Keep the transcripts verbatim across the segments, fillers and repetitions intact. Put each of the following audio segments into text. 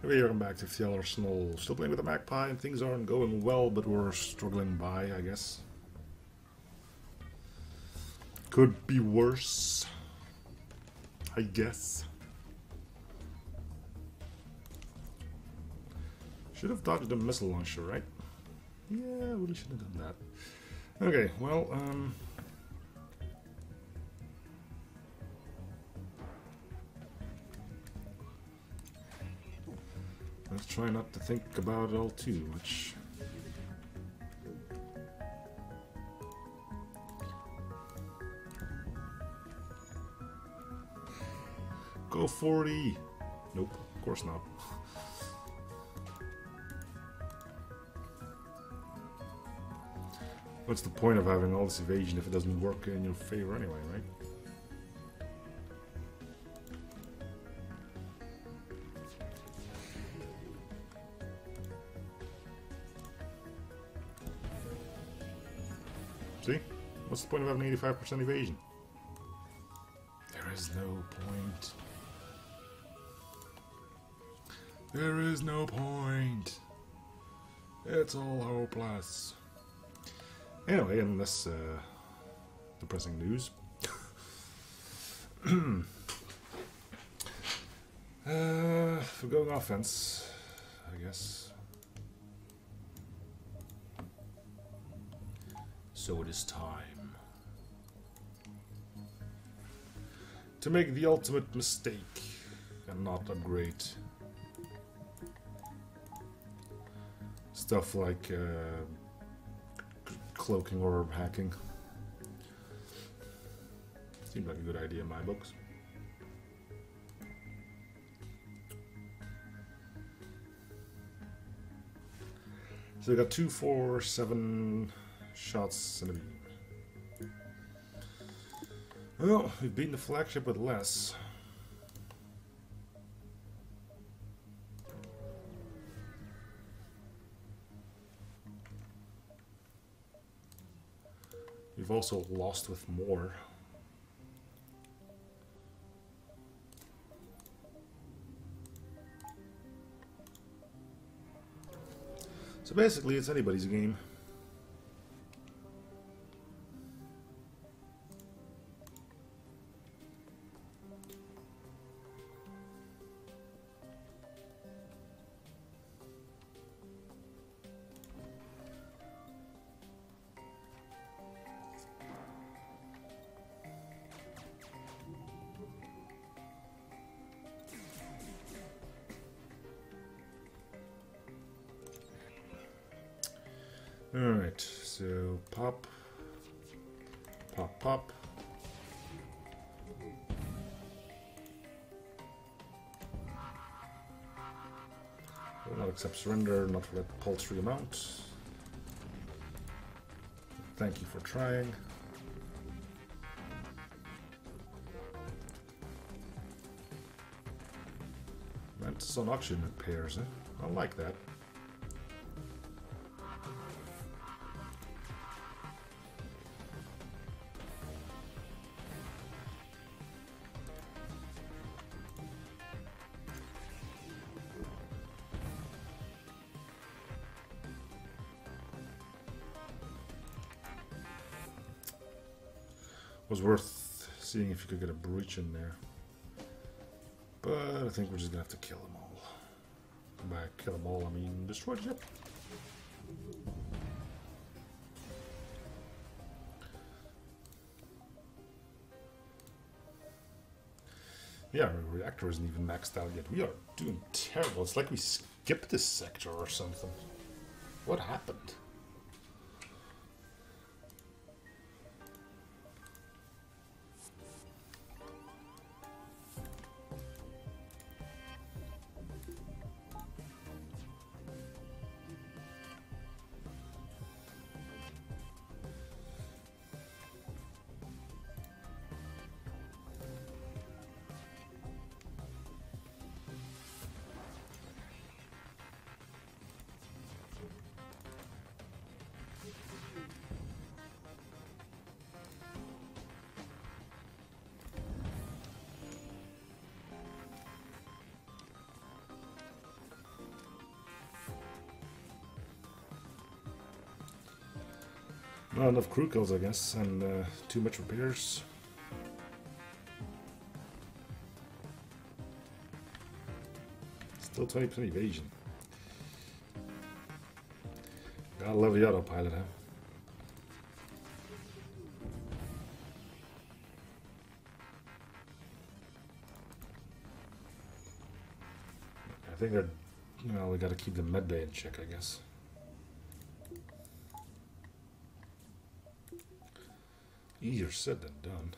Welcome back to Fjell Arsenal. Still playing with the Magpie and things aren't going well, but we're struggling by, I guess. Could be worse, I guess. Should have dodged the missile launcher, right? Yeah, I really should have done that. Okay, well, um... let's try not to think about it all too much. Go forty! Nope, of course not. What's the point of having all this evasion if it doesn't work in your favor anyway, right? See? What's the point of having eighty-five percent evasion? There is no point. There is no point. It's all hopeless. Anyway, in this uh, depressing news, uh, for going offense, I guess. So it is time to make the ultimate mistake and not upgrade stuff like uh, cloaking or hacking. Seems like a good idea in my books. So we got two, four, seven shots in a beam. Well, we've beaten the flagship with less. We've also lost with more. So basically, it's anybody's game. Alright, so pop, pop, pop. Will not accept surrender, not for that paltry amount. Thank you for trying. That's on auction at pairs, eh? I like that. Was worth seeing if you could get a breach in there, but I think we're just gonna have to kill them all. By kill them all, I mean destroy the ship. Yeah, our reactor isn't even maxed out yet. We are doing terrible. It's like we skipped this sector or something. What happened? Not enough crew kills, I guess, and uh, too much repairs. Still twenty percent evasion. Gotta love the autopilot, huh? I think that, well, we gotta keep the med bay in check, I guess. Easier said than done.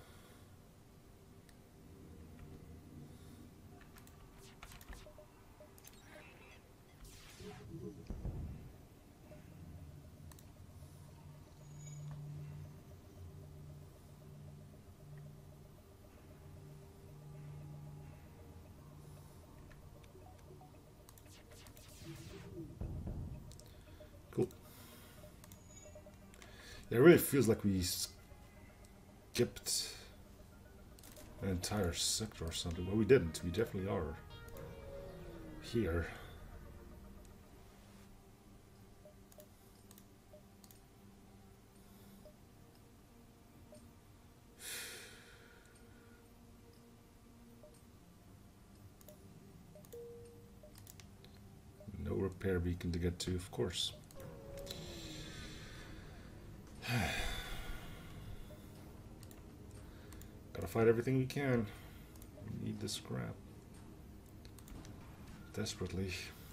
Cool. It really feels like we skipped an entire sector or something. Well, we didn't. We definitely are here. No repair beacon to get to, of course. Gotta fight everything we can. We need the scrap. Desperately.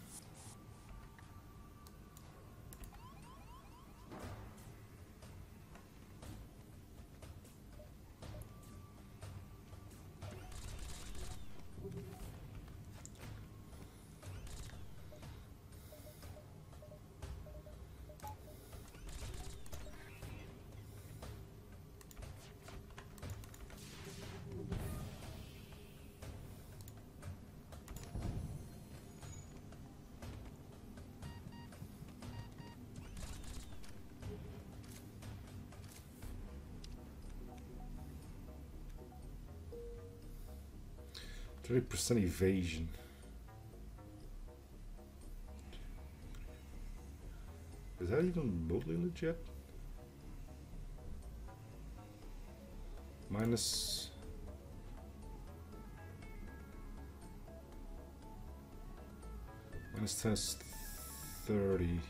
thirty percent evasion. Is that even remotely legit? Minus... Minus ten is thirty.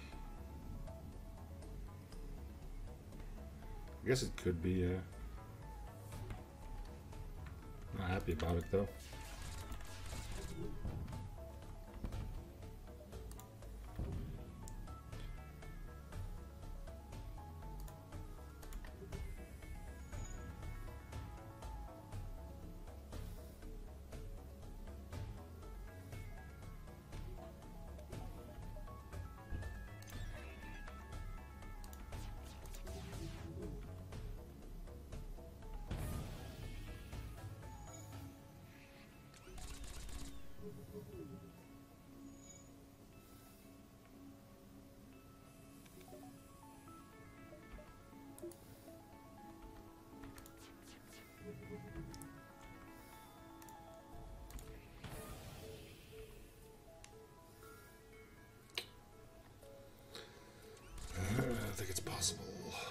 I guess it could be, yeah. Not happy about it though. I think it's possible.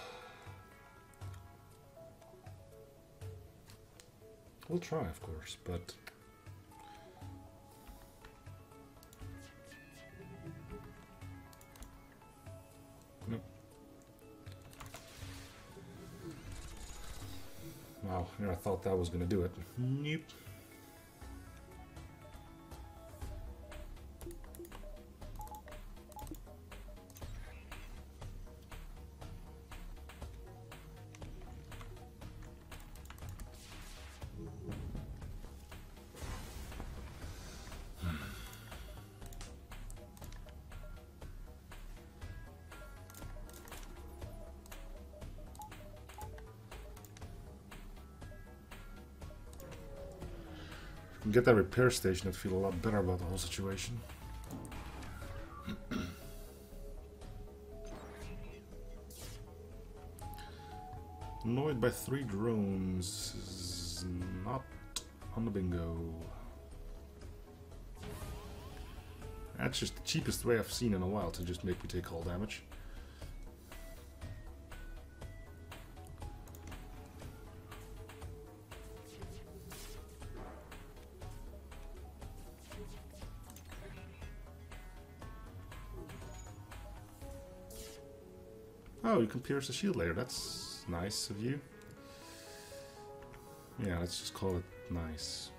We'll try, of course, but nope. Wow, I thought that was going to do it. Nope. Get that repair station, I'd feel a lot better about the whole situation. Annoyed by three drones is not on the bingo. That's just the cheapest way I've seen in a while to just make me take all damage. Oh, you can pierce the shield layer. That's nice of you. Yeah, let's just call it nice.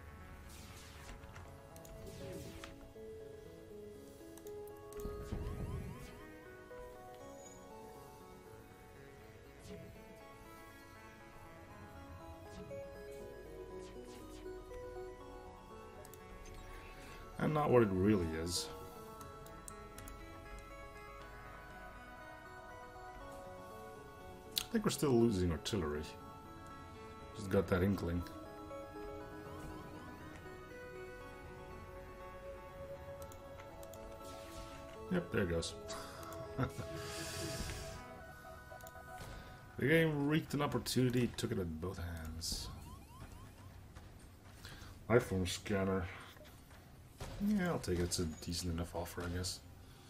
And not what it really is. I think we're still losing artillery. Just got that inkling. Yep, there it goes. The game reeked an opportunity, took it with both hands. iPhone scanner. Yeah, I'll take it. It's a decent enough offer, I guess.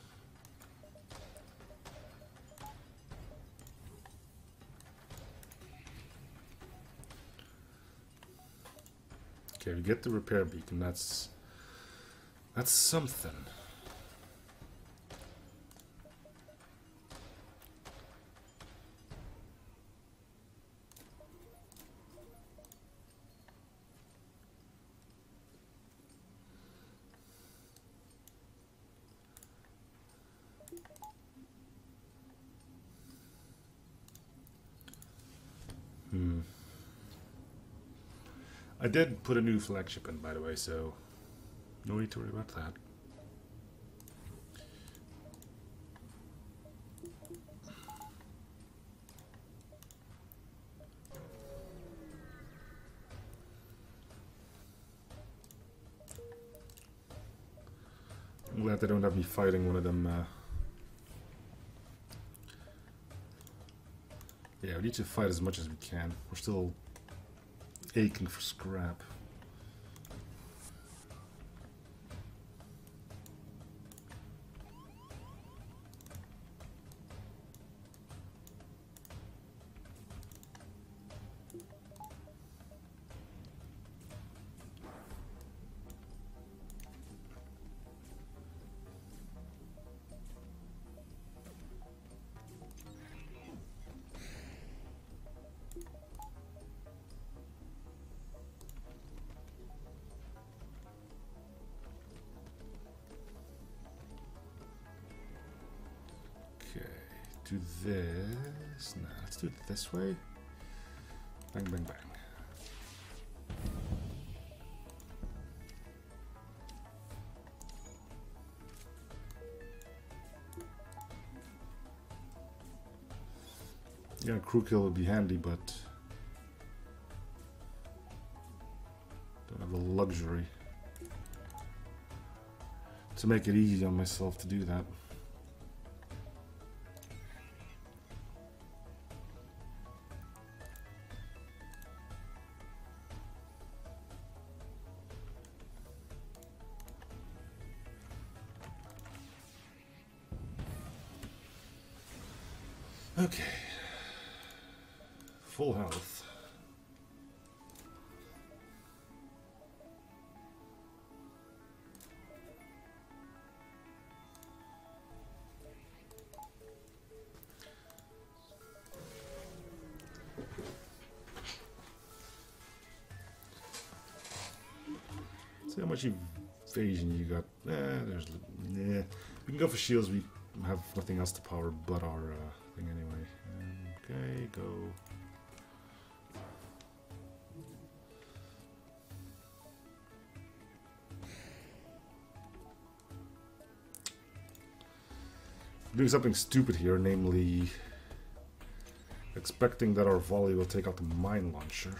Okay, we get the repair beacon. That's that's something. Hmm. I did put a new flagship in, by the way, so no need to worry about that. I'm glad they don't have me fighting one of them. Uh... Yeah, we need to fight as much as we can. We're still aching for scrap. Do this. Nah, let's do it this way. Bang, bang, bang. Yeah, crew kill would be handy, but don't have the luxury to make it easy on myself to do that. Okay. Full health. See how much evasion you got. Eh, there's. Yeah. We can go for shields. We have nothing else to power but our uh, thing anyway. Okay, go. Doing something stupid here, namely expecting that our volley will take out the mine launcher.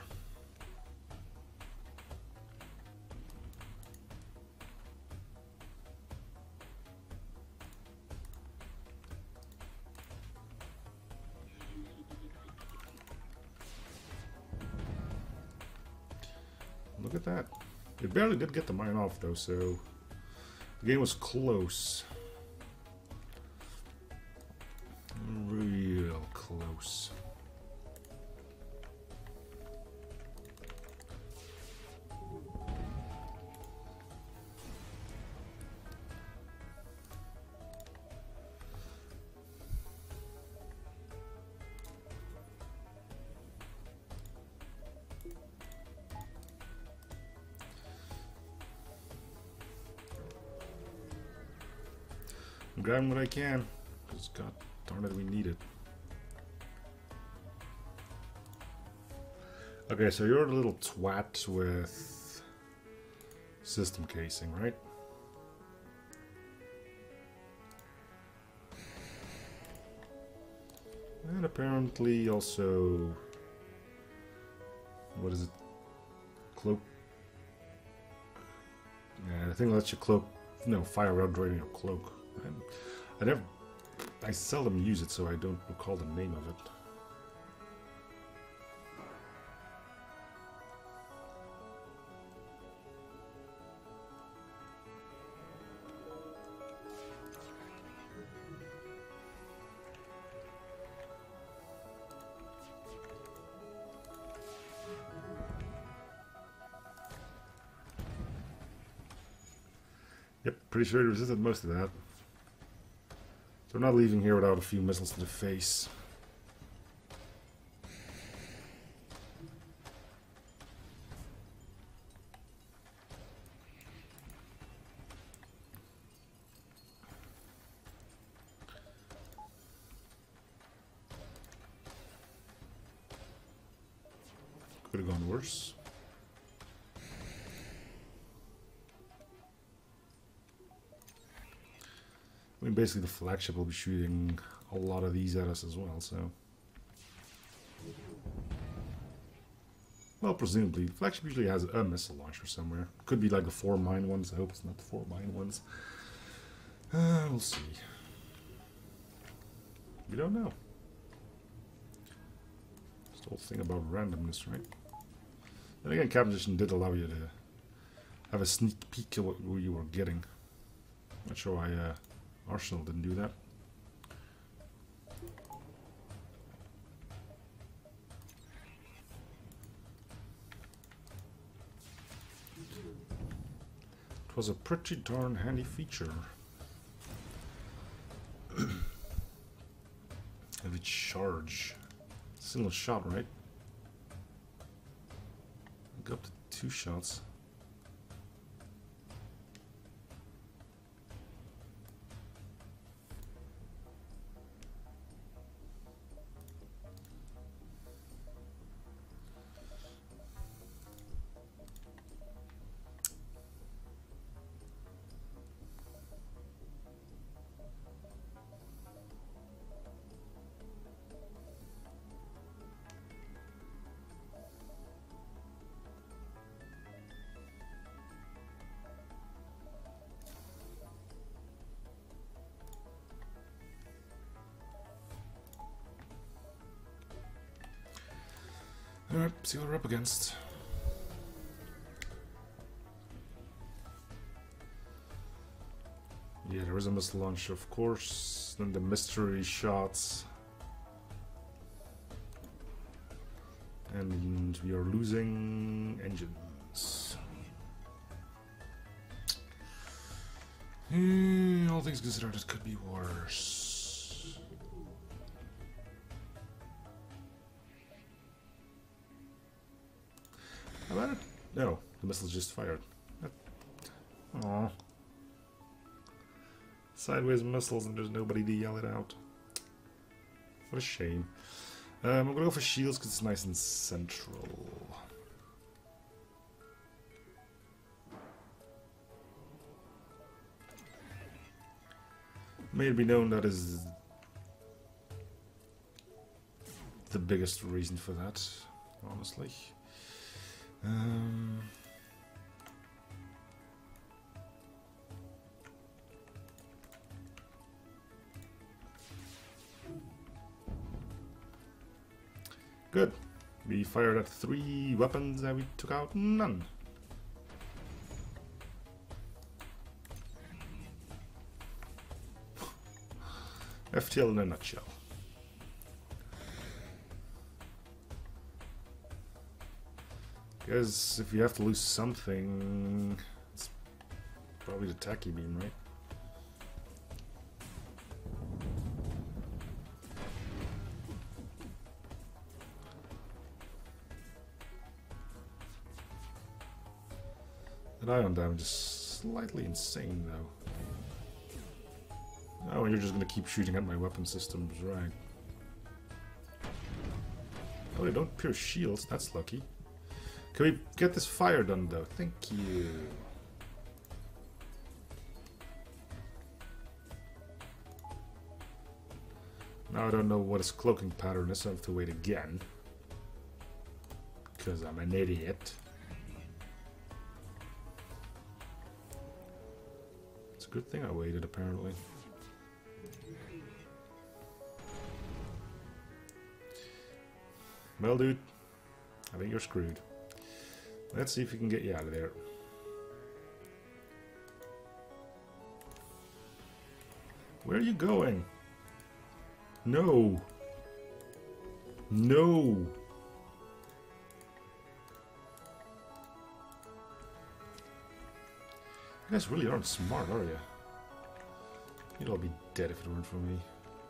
Look at that. It barely did get the mine off though, so the game was close. Real close. I'm grabbing what I can. Because god darn it, we need it. Okay, so you're a little twat with system casing, right? And apparently also, what is it? Cloak. Yeah, I think lets you cloak, no, fire around during your cloak. I, I never, I seldom use it, so I don't recall the name of it. Yep, pretty sure he resisted most of that. So we're not leaving here without a few missiles to the face. Could have gone worse. I mean, basically the flagship will be shooting a lot of these at us as well, so... Well, presumably. The flagship usually has a missile launcher somewhere. Could be like the four mine ones. I hope it's not the four mine ones. Uh, we'll see. We don't know. It's the whole thing about randomness, right? And again, Captain Edition did allow you to have a sneak peek at what you were getting. Not sure why uh, Arsenal didn't do that. It was a pretty darn handy feature. Heavy charge. Single shot, right? Go up to two shots. Alright, see what we're up against. Yeah, there is a missile launch, of course. Then the mystery shots. And we are losing engines. Hmm, all things considered, it could be worse. How about it? No, the missile's just fired. Aww. Sideways missiles and there's nobody to yell it out. What a shame. Um, I'm gonna go for shields because it's nice and central. May it be known that is the biggest reason for that, honestly. Um, good. We fired at three weapons and we took out none. F T L in a nutshell. Because if you have to lose something, it's probably the tacky beam, right? That ion damage is slightly insane, though. Oh, and you're just gonna keep shooting at my weapon systems, right? Oh, they don't pierce shields. That's lucky. Can we get this fire done, though? Thank you. Now I don't know what his cloaking pattern is, so I have to wait again. Because I'm an idiot. It's a good thing I waited, apparently. Well, dude, I think you're screwed. Let's see if we can get you out of there. Where are you going? No. No. You guys really aren't smart, are you? You'd all be dead if it weren't for me.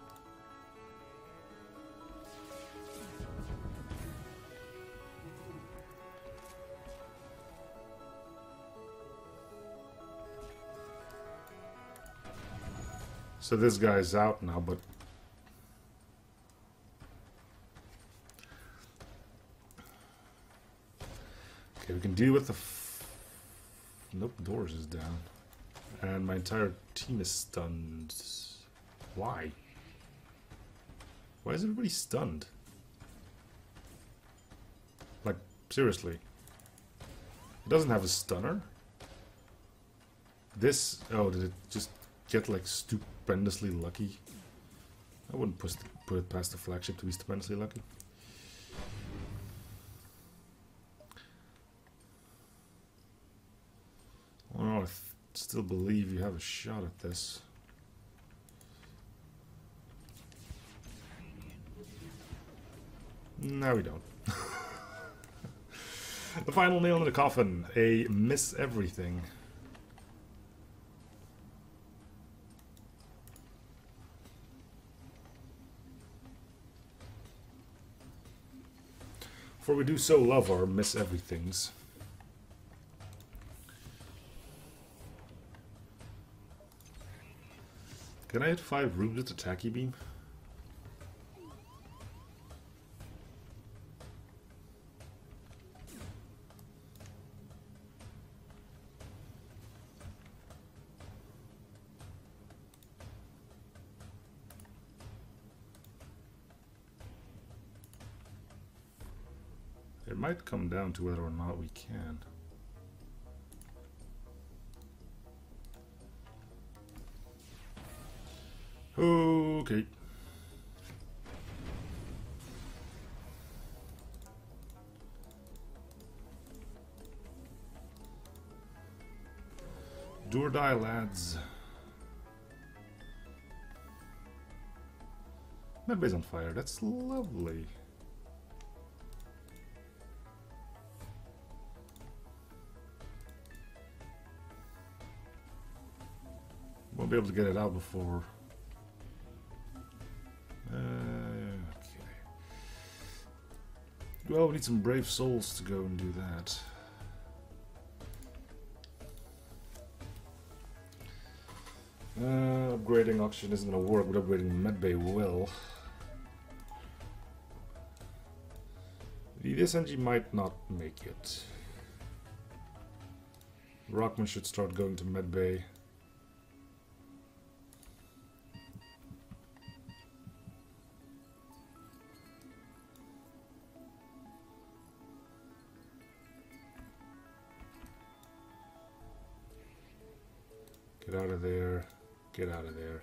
So this guy's out now, but okay, we can deal with the f nope, doors is down. And my entire team is stunned. Why? Why is everybody stunned? Like, seriously. It doesn't have a stunner? This, oh, did it just get like stupendously lucky? I wouldn't put, put it past the flagship to be stupendously lucky. Oh, I th still believe you have a shot at this. No, we don't. The final nail in the coffin. A miss everything. For we do so love our miss everythings. Can I hit five rooms with the tacky beam? It might come down to whether or not we can. Okay. Do or die, lads. Medbay's on fire. That's lovely. Won't be able to get it out before. Uh, okay. Well, we need some brave souls to go and do that. Uh, upgrading oxygen isn't going to work, but upgrading medbay will. The S N G might not make it. Rockman should start going to medbay. Get out of there. Get out of there.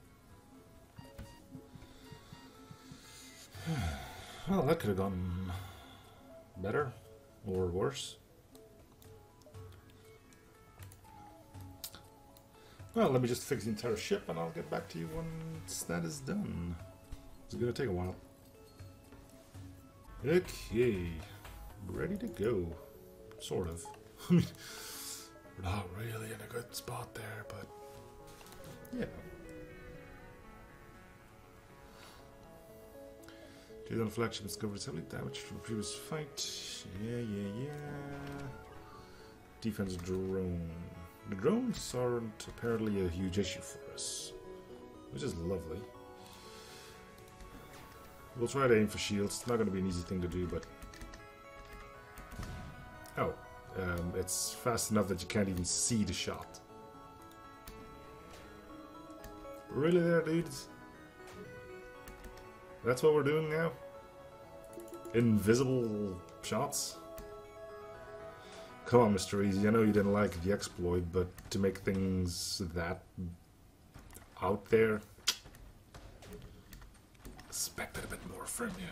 Well, that could have gone better or worse. Well, let me just fix the entire ship and I'll get back to you once that is done. It's gonna take a while. Okay. Ready to go. Sort of. I mean, we're not really in a good spot there, but yeah. She's on flagship discovered heavily damaged from the previous fight. Yeah, yeah, yeah. Defense drone. The drones aren't apparently a huge issue for us. which is lovely. We'll try to aim for shields. It's not going to be an easy thing to do, but... Oh, um, it's fast enough that you can't even see the shot. Really there, dudes? That's what we're doing now? Invisible shots? Come on, Mister Easy, I know you didn't like the exploit, but to make things that out there, expected a bit more from you.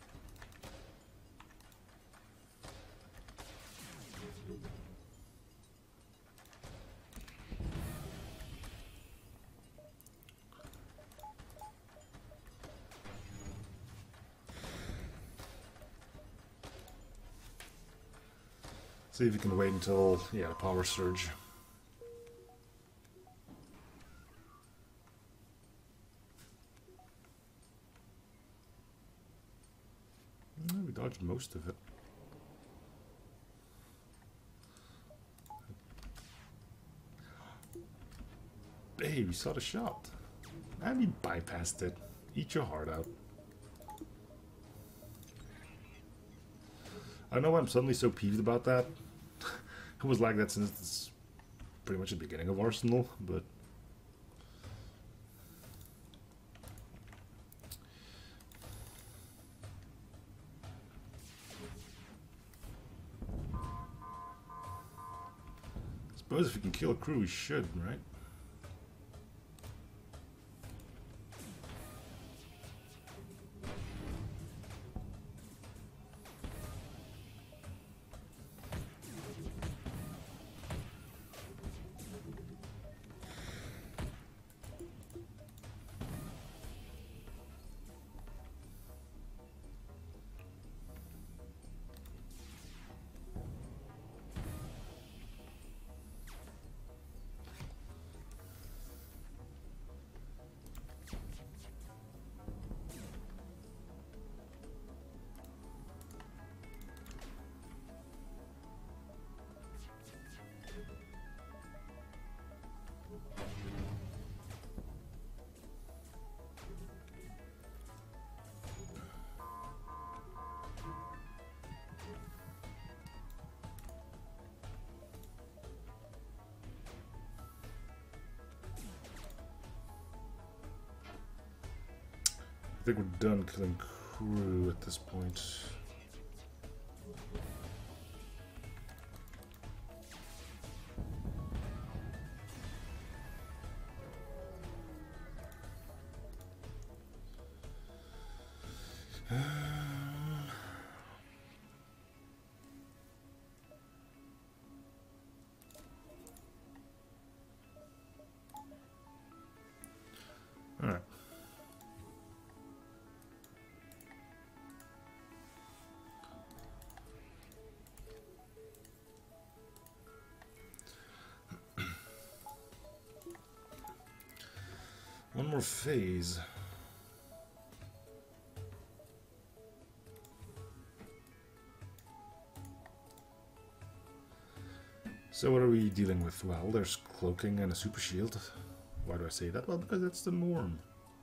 See if you can wait until, yeah, the power surge. No, we dodged most of it. Hey, we saw the shot. And we bypassed it. Eat your heart out. I don't know why I'm suddenly so peeved about that. It was like that since it's pretty much the beginning of Arsenal, but... I suppose if we can kill a crew, we should, right? I think we're done killing crew at this point. Alright. One more phase. So what are we dealing with? Well, there's cloaking and a super shield. Why do I say that? Well, because that's the norm.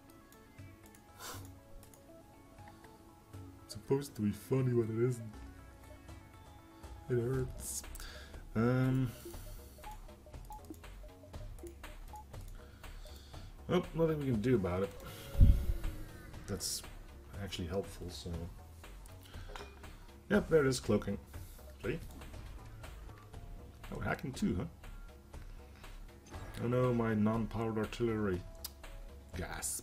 It's supposed to be funny when it isn't. It hurts. Um... Well, nothing we can do about it. That's actually helpful, so... Yep, there it is, cloaking. See? Oh, hacking too, huh? Oh no, my non-powered artillery. Gasp.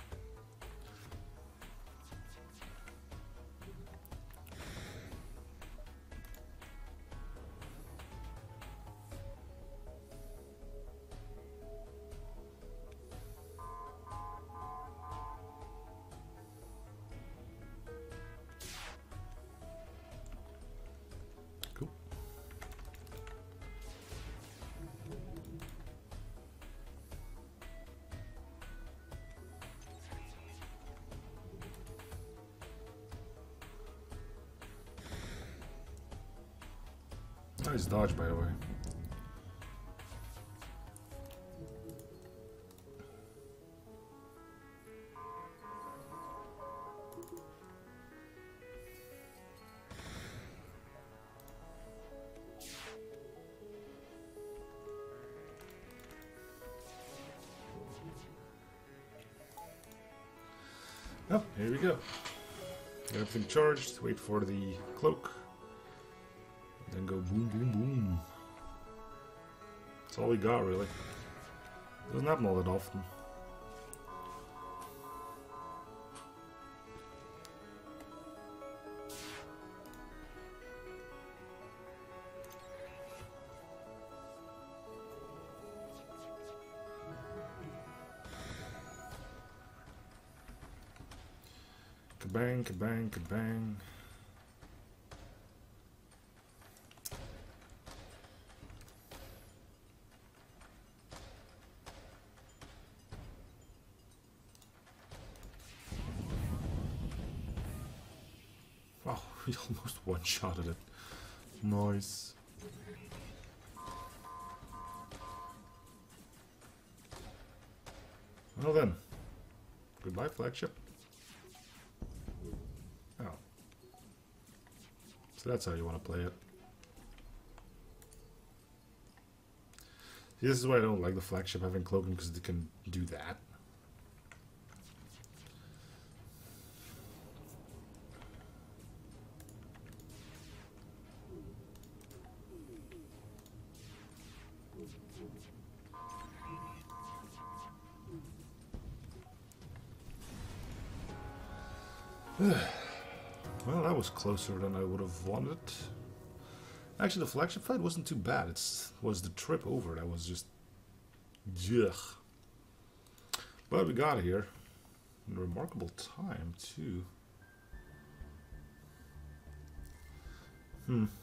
Cool. Nice dodge, by the way. Oh, here we go. Get everything charged, wait for the cloak, and then go boom, boom, boom. That's all we got, really. Doesn't happen all that often. Kabang, kabang, kabang. Wow, we almost one-shotted it. Nice. Well then, goodbye, flagship. Oh. So that's how you want to play it. See, this is why I don't like the flagship having cloaking, because they can do that. Well, that was closer than I would have wanted. Actually, the flagship fight wasn't too bad. It was the trip over that was just... Ugh. But we got here. In a remarkable time, too. Hmm.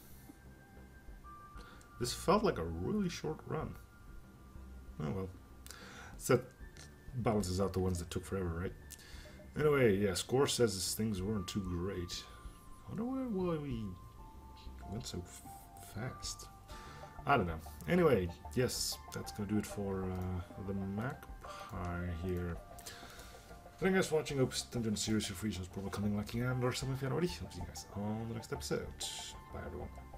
This felt like a really short run. Oh well. So that balances out the ones that took forever, right? Anyway, yeah, Score says his things weren't too great. I wonder why we went so fast. I don't know. Anyway, yes, that's going to do it for uh, the Magpie here. Thank you guys for watching. Hope this Dungeon series for free shows probably coming like and or something if you haven't already. Hope to see you guys on the next episode. Bye everyone.